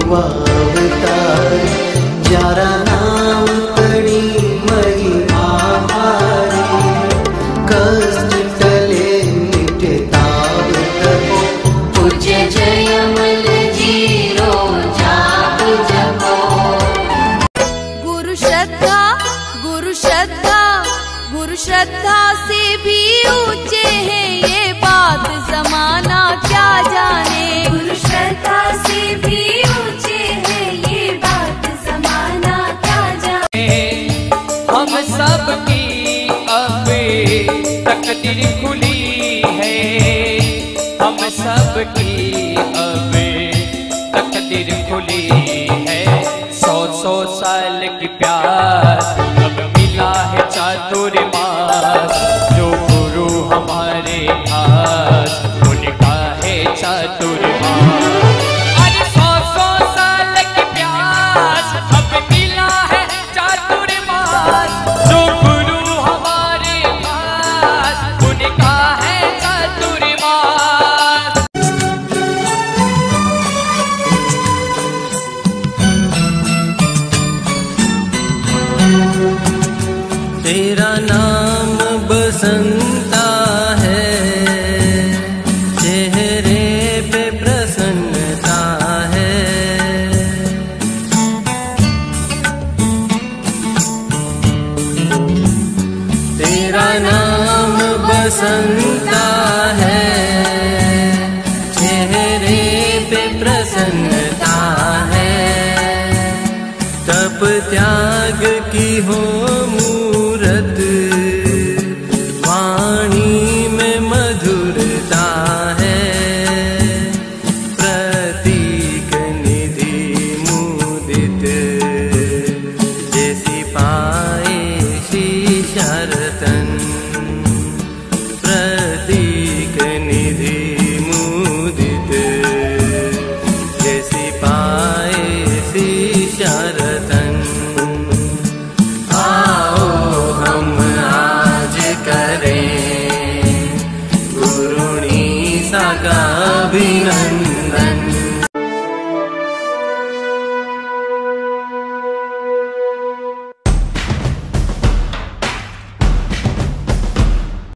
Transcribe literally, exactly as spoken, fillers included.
अवतार जरा नाम पड़ी महिमा भारी कष्ट टले मिटे ताव तपो पूज्य जयमल जीरो जाप जपो। गुरु श्रद्धा गुरु श्रद्धा गुरु श्रद्धा से भी ऊंचे हैं ये बात जमाना क्या जाने। गुरु श्रद्धा से भी ऊंचे हैं ये बात जमाना क्या जाने। हम सब की अब तकदीर खुली है, हम सब की अब तकदीर खुली है। सौ सौ साल की प्यास अब मिला है चातुर्मास, जो गुरु हमारे खास उनका है चातुर्मास। अरे सौ सौ साल की प्यास अब मिला है चातुर्मास, जो गुरु हमारे खास उनका है चातुर्मास। तेरा नाम बसंता है, चेहरे पे प्रसन्नता है। तेरा नाम बसंता है, चेहरे पे प्रसन्नता है। तप त्याग की हो मूरत, वाणी में मधुरता है। प्रतीक निधि मुदित, जैसी पाए शीशा रतन। प्रतीक निधि मुदित, जैसी पाए शीशा रतन। गुरुणी सा का अभिनंदन।